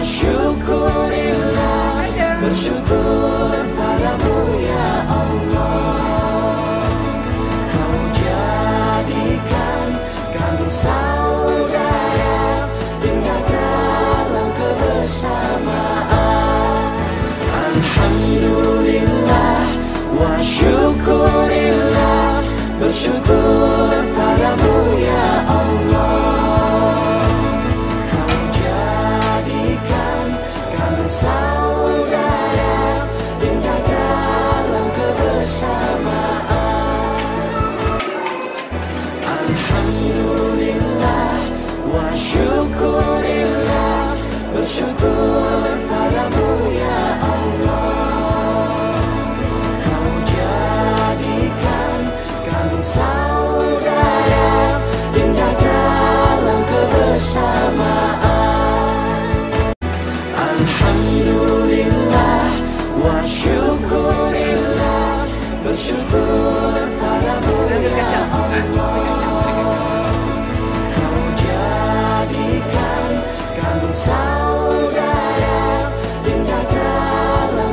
syukurillah, bersyukur padamu ya Allah. Kau jadikan kami saudara, indah dalam kebersamaan. Alhamdulillah wa syukurillah, bersyukur padamu ya Allah. Kau jadikan kami saudara, indah dalam kebersamaan. Alhamdulillah wa syukurillah, bersyukur padamu ya Allah. Kau jadikan kami saudara, indah dalam kebersamaan. Alhamdulillah wa syukurillah, bersyukur padamu ya Allah. Kau jadikan kami saudara, indah dalam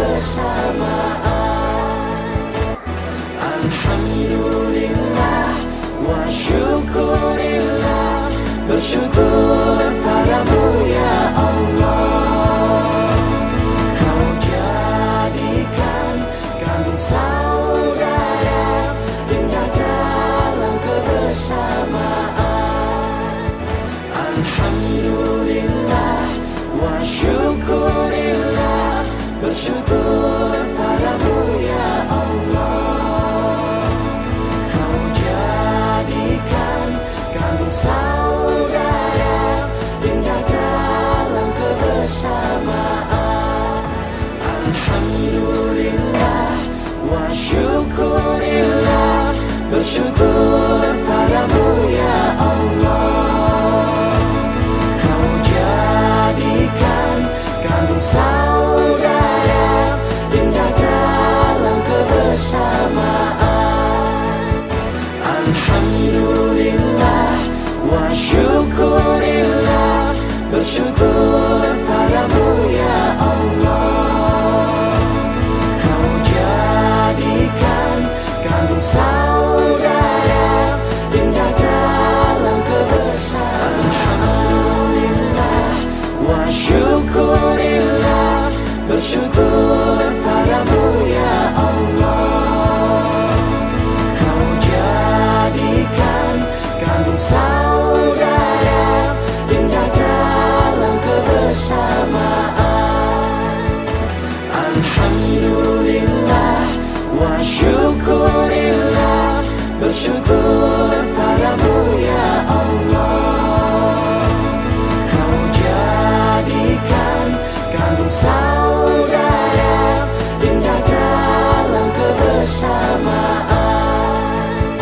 kebersamaan. Alhamdulillah wa syukurillah, bersyukur padamu ya Allah. Kau jadikan kami saudara, indah dalam kebersamaan. Alhamdulillah wa syukurillah, bersyukur padamu ya Allah. Kau jadikan kami saudara, indah dalam kebersamaan. Alhamdulillah wa syukurillah, bersyukur padamu ya Allah. Kau jadikan kami saudara, indah dalam kebersamaan. Alhamdulillah wa syukurillah, bersyukur padamu ya Allah. Kau jadikan kami saudara, indah dalam kebersamaan. Alhamdulillah wa syukurillah, bersyukur padamu ya Allah. Kau jadikan kami saudara, indah dalam kebersamaan. Alhamdulillah wa syukurillah, bersyukur padamu ya Allah. Kau jadikan kami saudara, indah dalam kebersamaan.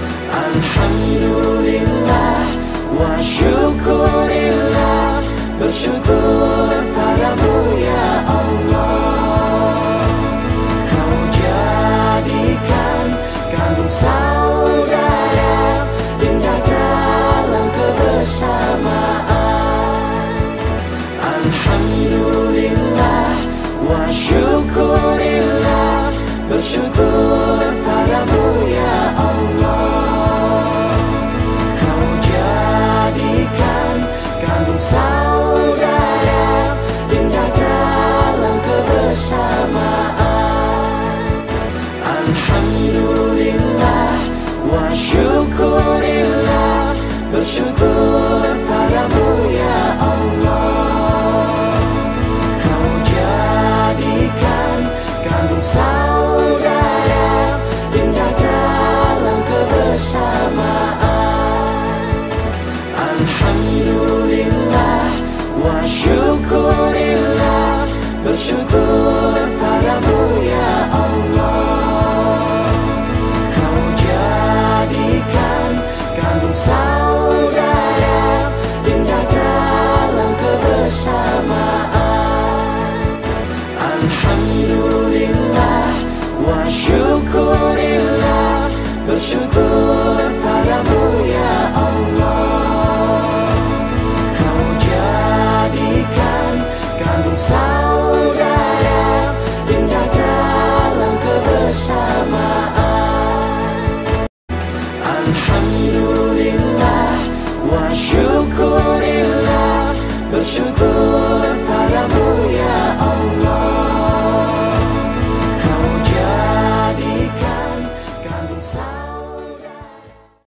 Alhamdulillah wa syukurillah, bersyukur padamu ya Allah. Kau jadikan kami saudara, indah dalam kebersamaan. Alhamdulillah wa syukurillah, bersyukur padamu ya Allah. Kau jadikan kami saudara, indah dalam kebersamaan. Alhamdulillah wa syukurillah, bersyukur padamu ya Allah. Kau jadikan kami saudara, indah dalam kebersamaan. Alhamdulillah wa syukurillah, bersyukur padamu ya Allah. Kau jadikan kami saudara, indah dalam kebersamaan. Alhamdulillah wa syukurillah, bersyukur padamu ya Allah. Kau jadikan bersyukur